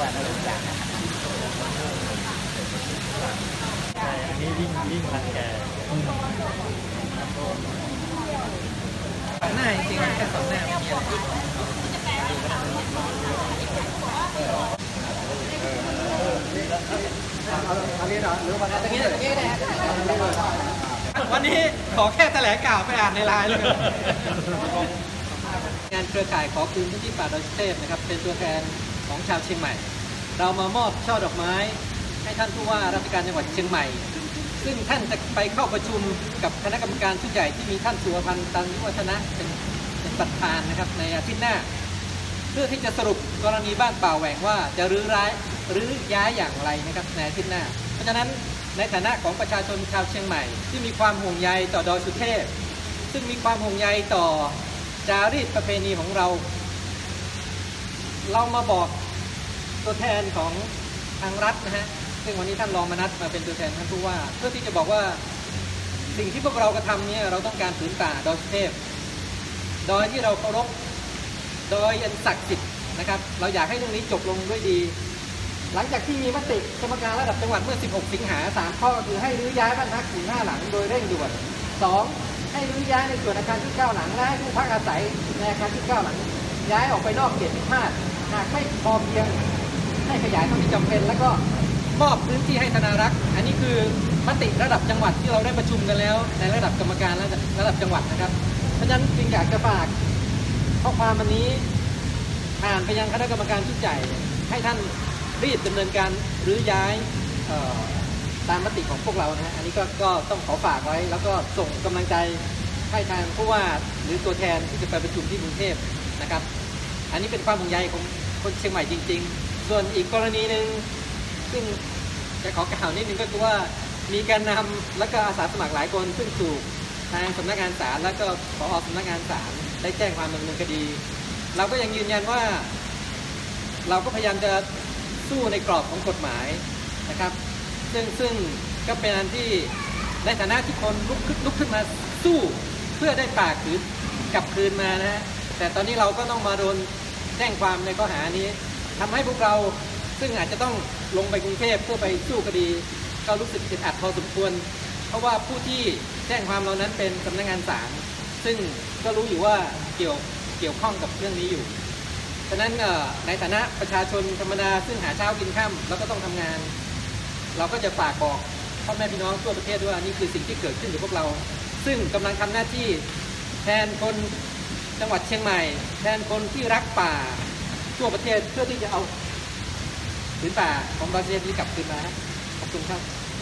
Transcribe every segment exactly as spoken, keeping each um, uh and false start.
วันอะไรอย่างเงี้ยใช่อันนี้ยิ่งยิ่งรังแกหน้าจริงๆแค่สองหน้าไม่มีอะไรอันนี้เหรอหรือวันนี้วันนี้นะวันนี้ขอแค่แถลงข่าวไปอ่านในไลน์เลยงานเครือข่ายขอคืนพื้นที่ป่าดอยสุเทพนะครับเป็นตัวแทนของชาวเชียงใหม่เรามามอบช่อดอกไม้ให้ท่านผู้ว่าราชการจังหวัดเชียงใหม่ซึ่งท่านจะไปเข้าประชุมกับคณะกรรมการชุดใหญ่ที่มีท่านสุวพันธ์ตันยุวัฒนะเป็นเป็นประธานนะครับในอาทิตย์หน้าเพื่อที่จะสรุปกรณีบ้านป่าแหว่งว่าจะรื้อร้ายหรือย้ายอย่างไรนะครับในอาทิตย์หน้าเพราะฉะนั้นในฐานะของประชาชนชาวเชียงใหม่ที่มีความห่วงใยต่อดอยสุเทพซึ่งมีความห่วงใยต่อจารีตประเพณีของเราเรามาบอกตัวแทนของทางรัฐนะฮะซึ่งวันนี้ท่านรองมนัสมาเป็นตัวแทนท่านผู้ว่าเพื่อที่จะบอกว่าสิ่งที่พวกเรากระทำเนี่ยเราต้องการผืนป่าดอยสุเทพดอยที่เราเคารพดอยอันศักดิ์สิทธิ์นะครับเราอยากให้เรื่องนี้จบลงด้วยดีหลังจากที่มีมติกรรมการระดับจังหวัดเมื่อสิบหกสิงหาสามข้อคือให้รื้อย้ายบ้านพักสี่ห้าหลังโดยเร่งด่วนสองให้รื้อย้ายในส่วนอาคารที่เก้าหลังและให้ผู้พักอาศัยในอาคารที่เก้าหลังย้ายออกไปนอกเขตพิพาทหากไม่พอเพียงให้ขยายเท่าที่จำเป็นแล้วก็มอบพื้นที่ให้ธนารักษ์อันนี้คือมติระดับจังหวัดที่เราได้ประชุมกันแล้วในระดับกรรมการและระดับจังหวัดนะครับเพราะฉะนั้นจึงอยากจะฝากข้อความวันนี้ผ่านไปยังคณะกรรมการชุดใหญ่ให้ท่านรีบดำเนินการรื้อย้ายตามมติของพวกเรานะฮะอันนี้ก็ก็ต้องขอฝากไว้แล้วก็ส่งกำลังใจให้ทางผู้ว่าหรือตัวแทนที่จะไปประชุมที่กรุงเทพนะครับอันนี้เป็นความห่วงใยของคนเชียงใหม่จริงๆส่วนอีกกรณีหนึ่งซึ่งจะขอกล่าวนิดนึงก็คือว่ามีการนำและก็อาสาสมัครหลายคนซึ่งถูกทางสำนักงานศาลและก็ผอ.สำนักงานศาลได้แจ้งความดำเนินคดีเราก็ยังยืนยันว่าเราก็พยายามจะสู้ในกรอบของกฎหมายนะครับซึ่งซึ่งก็เป็นอันที่ในฐานะที่คนลุกขึ้นลุกขึ้นมาสู้เพื่อได้ป่าคืนกลับคืนมานะฮะแต่ตอนนี้เราก็ต้องมาโดนแจ้งความในข้อหานี้ทำให้พวกเราซึ่งอาจจะต้องลงไปกรุงเทพเพื่อไปสู้คดีก็รู้สึกอึดอัดพอสมควรเพราะว่าผู้ที่แจ้งความเรานั้นเป็นสำนักงานศาลซึ่งก็รู้อยู่ว่าเกี่ยวเกี่ยวข้องกับเรื่องนี้อยู่ฉะนั้นในฐานะประชาชนธรรมดาซึ่งหาเช้ากินค่ำแล้วก็ต้องทำงานเราก็จะฝากบอกพ่อแม่พี่น้องทั่วประเทศว่านี่คือสิ่งที่เกิดขึ้นกับพวกเราซึ่งกำลังทำหน้าที่แทนคนจังหวัดเชียงใหม่แทนคนที่รักป่าทั่วประเทศเพื่อที่จะเอาผืนป่าของดอยสุเทพนี้กลับคืนมาขอบคุณครับ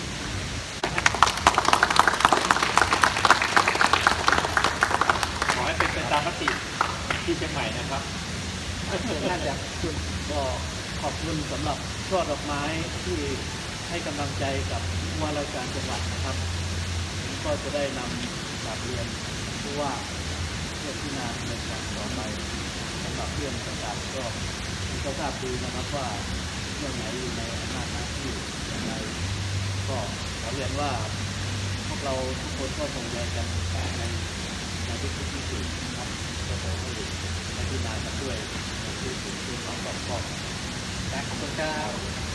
ขอให้เป็นไปตามมติที่เชียงใหม่นะครับน่าจะคุณก็ขอบคุณสำหรับช่อดอกไม้ที่ให้กำลังใจกับผู้ว่าราชการจังหวัดนะครับก็จะได้นำกลับเรียนผู้ว่าเพื่อพิจารณาในการต่อไปสำหรับเรื่องต่างๆก็ก็ทราบดีนะครับว่าเรื่องไหนอยู่ในอำนาจหน้าที่อย่างไรก็ขอเรียนว่าพวกเราทุกคนก็คงจะกันในในทุกๆที่นะครับก็ขอให้ให้พิจารณากันด้วยคือคือความรอบคอบขอบคุณครับ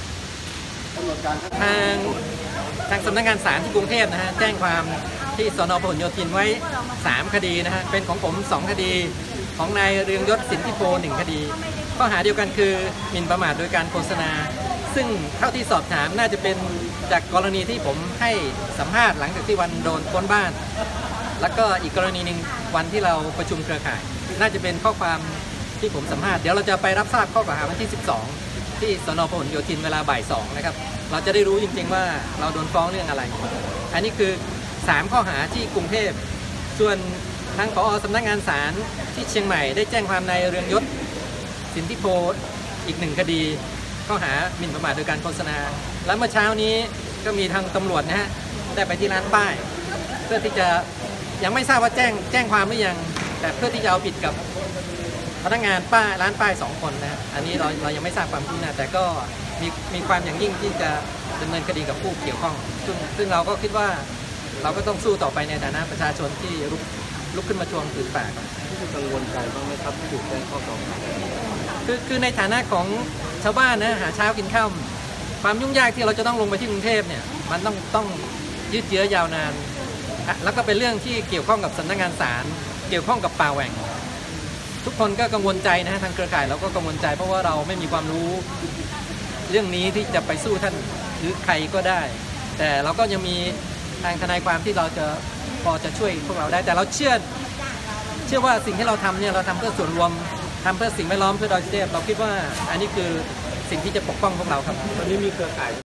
ทางทางสำนักงานศาลที่กรุงเทพนะฮะแจ้งความที่สน.พหลโยธินไว้สามคดีนะฮะเป็นของผมสองคดีของนายเรืองยศสินธิโพหนึ่งคดีข้อหาเดียวกันคือหมิ่นประมาทโดยการโฆษณาซึ่งเท่าที่สอบถามน่าจะเป็นจากกรณีที่ผมให้สัมภาษณ์หลังจากที่วันโดนค้นบ้านแล้วก็อีกกรณีหนึ่งวันที่เราประชุมเครือข่ายน่าจะเป็นข้อความที่ผมสัมภาษณ์เดี๋ยวเราจะไปรับทราบข้อกล่าวหาวันที่สิบสองที่สน.พหลโยธินเวลาบ่ายสองนะครับเราจะได้รู้จริงๆว่าเราโดนฟ้องเรื่องอะไรอันนี้คือสามข้อหาที่กรุงเทพส่วนทางผอ.สำนักงานศาลที่เชียงใหม่ได้แจ้งความนายเรืองยศสินธิโพอีกหนึ่งคดีข้อหาหมิ่นประมาทโดยการโฆษณาและเมื่อเช้านี้ก็มีทางตำรวจนะฮะได้ไปที่ร้านป้ายเพื่อที่จะยังไม่ทราบว่าแจ้งแจ้งความหรือยังแต่เพื่อที่จะเอาผิดกับพนักงานป้ายร้านป้ายสองคนนะอันนี้เราเรายังไม่ทราบความคืบหน้าแต่ก็มีมีความอย่างยิ่งที่จะดำเนินคดีกับผู้เกี่ยวข้องซึ่งซึ่งเราก็คิดว่าเราก็ต้องสู้ต่อไปในฐานะประชาชนที่ลุกลุกขึ้นมาทวงผืนป่าที่กังวลใจบ้างไหมครับที่ถูกแจ้งข้อกล่าวหาคือคือในฐานะของชาวบ้านนะหาเช้ากินข้าวความยุ่งยากที่เราจะต้องลงไปที่กรุงเทพเนี่ยมันต้องต้องยืดเยื้อยาวนานอ่ะแล้วก็เป็นเรื่องที่เกี่ยวข้องกับสำนักงานศาลเกี่ยวข้องกับป่าแหว่งทุกคนก็กังวลใจนะฮะทางเครือข่ายเราก็กังวลใจเพราะว่าเราไม่มีความรู้เรื่องนี้ที่จะไปสู้ท่านหรือใครก็ได้ แต่เราก็ยังมีทางทนายความที่เราจะพอจะช่วยพวกเราได้แต่เราเชื่อเชื่อว่าสิ่งที่เราทำเนี่ยเราทำเพื่อส่วนรวมทำเพื่อสิ่งแวดล้อมเพื่อดอยสุเทพเราคิดว่าอันนี้คือสิ่งที่จะปกป้องพวกเราครับตอนนี้มีเครือข่าย